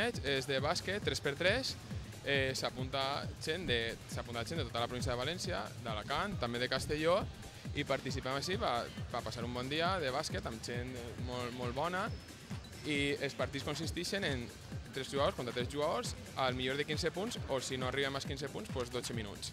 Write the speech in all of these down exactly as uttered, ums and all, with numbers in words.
torneig és de bàsquet, tres per tres, s'apunta gent de tota la província de València, d'Alacant, també de Castelló, i participem així per passar un bon dia de bàsquet amb gent molt bona, i els partits consisteixen en tres jugadors contra tres jugadors, al millor de quinze punts, o si no arribem als quinze punts, doncs dotze minuts.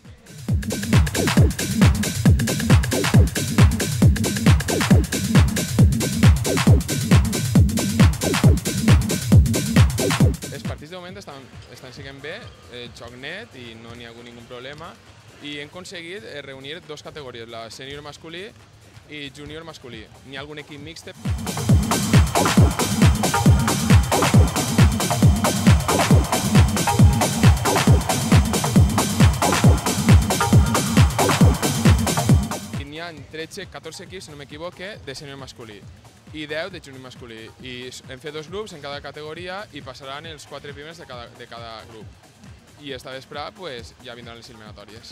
Els partits de moment estan sent bé, joc net i no n'hi ha hagut cap problema, i hem aconseguit reunir dues categories, la sènior masculí i júnior masculí. N'hi ha algun equip mixt. N'hi ha tretze, catorze equips, si no m'equivoque, de sènior masculí i deu de júnior masculí. I hem fet dos grups en cada categoria i passaran els quatre primers de cada grup. I esta vesprada ja vindran les eliminatòries.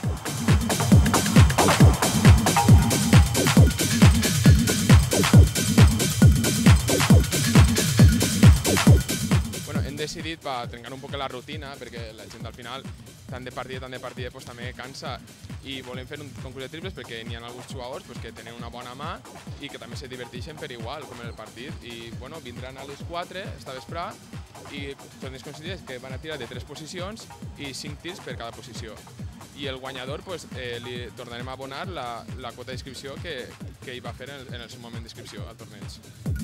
Hem decidit per trencar un poc la rutina, perquè la gent al final, tant de partida, tant de partida, també cansa, i volem fer un concurs de triples perquè n'hi ha alguns jugadors que tenen una bona mà i que també se diverteixen per igual, com en el partit. I vindran a les quatre, esta vesprada, i els torneig consisteix que van a tirar de tres posicions i cinc tirs per cada posició. I el guanyador li tornarem a abonar la quota d'inscripció que ell va fer en el seu moment d'inscripció al torneig.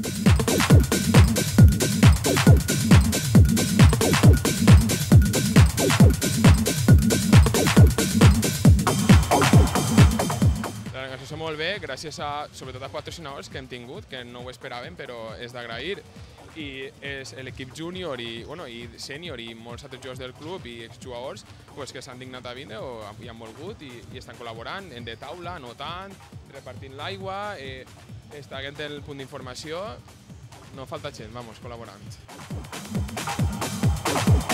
L'organització molt bé, gràcies sobretot a patrocinadors que hem tingut, que no ho esperàvem, però és d'agrair. I l'equip júnior i sènior i molts altres jugadors del club i exjugadors que s'han dignat a vindre i han volgut i estan col·laborant en de taula, anotant, repartint l'aigua, estant el punt d'informació. No falta gent, vamos, col·laborant.